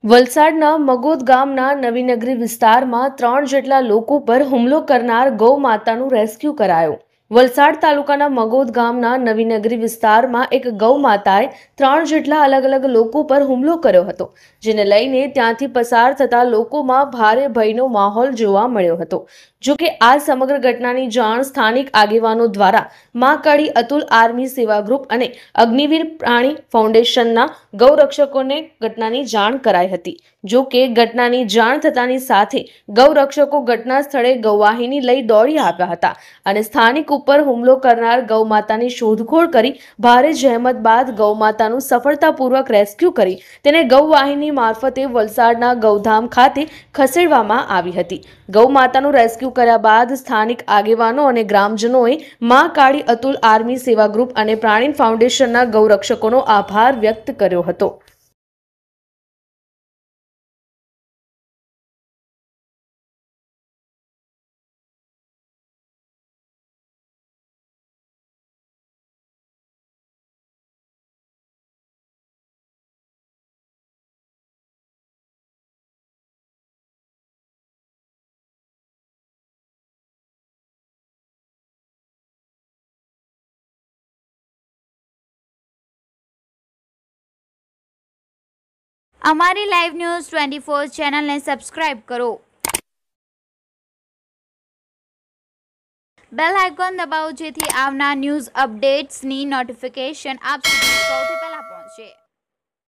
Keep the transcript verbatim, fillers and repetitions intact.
વલસાડના મગોદ ગામના નવીનગરી વિસ્તારમાં ત્રણ જેટલા લોકો પર હુમલો કરનાર ગૌ માતાનું રેસ્ક્યુ કરાયું। વલસાડ તાલુકાના મગોદ ગામના નવીનગરી વિસ્તારમાં એક ગૌ માતાએ ત્રણ જેટલા અલગ અલગ લોકો પર હુમલો કર્યો હતો, જેને લઈને ત્યાંથી પસાર થતા લોકોમાં ભારે ભયનો માહોલ જોવા મળ્યો હતો। જો કે આ સમગ્ર ઘટનાની જાણ સ્થાનિક આગેવાનો દ્વારા મા કાળી અતુલ આર્મી સેવા ગ્રુપ અને અગ્નિવીર પ્રાણી ફાઉન્ડેશનના ગૌરક્ષકોને ઘટનાની જાણ કરાઈ હતી। જો કે ઘટનાની જાણ થતાની સાથે ગૌરક્ષકો ઘટના સ્થળે ગૌવાહિની લઈ દોડી આવ્યા હતા અને સ્થાનિક ઉપર હુમલો કરનાર ગૌમાતાની શોધખોળ કરી ભારે જહેમત બાદ ગૌમાતાનું સફળતાપૂર્વક રેસ્ક્યુ કરી તેને ગૌવાહિની મારફતે વલસાડના ગૌધામ ખાતે ખસેડવામાં આવી હતી। ગૌમાતાનું રેસ્ક્યુ કર્યા બાદ સ્થાનિક આગેવાનો અને ગ્રામજનોએ મા કાળી અતુલ આર્મી સેવા ગ્રુપ અને પ્રાણી ફાઉન્ડેશનના ગૌરક્ષકોનો આભાર વ્યક્ત કર્યો હતો। અમારી લાઈવ ન્યૂઝ ટ્વેન્ટી ફોર ચેનલને સબસ્ક્રાઇબ કરો, બેલ આઇકોન દબાવો જેથી આવનાર ન્યૂઝ અપડેટ્સની નોટિફિકેશન આપ સુધી સૌથી પહેલા